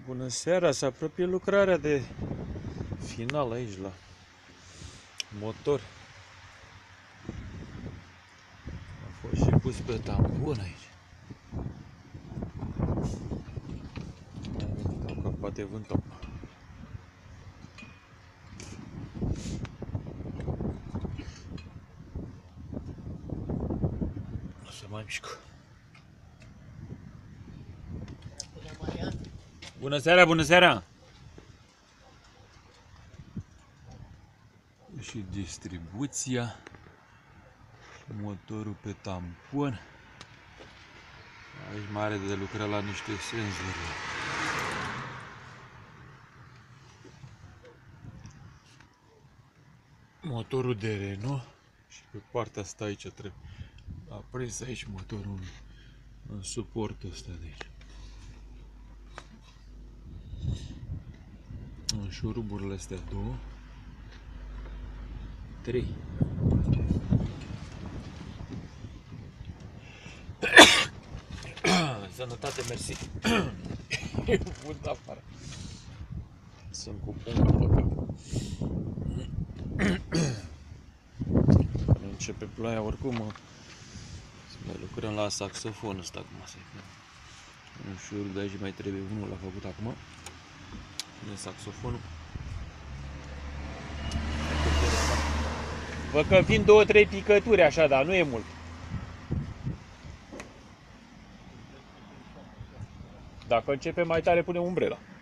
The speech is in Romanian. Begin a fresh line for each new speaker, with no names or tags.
Bună seara, se apropie lucrarea de final aici la motor. A fost și pus pe tampon aici. Că poate vânt acum. O să mai mișcă. Bună seara, bună seara! Și distribuția, motorul pe tampon. Aici mai are de lucrat la niște senzori. Motorul de Renault și pe partea asta aici trebuie aprins aici motorul în suportul ăsta de aici. În șuruburile astea 2, 3. Sănătate, mersi. E vânt afară. Sunt cu punga pe cap. Când începe ploaia, oricum să mai lucrăm la saxofon ăsta acum. Un șurub de aici mai trebuie unul, l-a făcut acum. E saxofonul. Văd că vin 2-3 picături așa, dar nu e mult. Dacă începe mai tare, punem umbrela.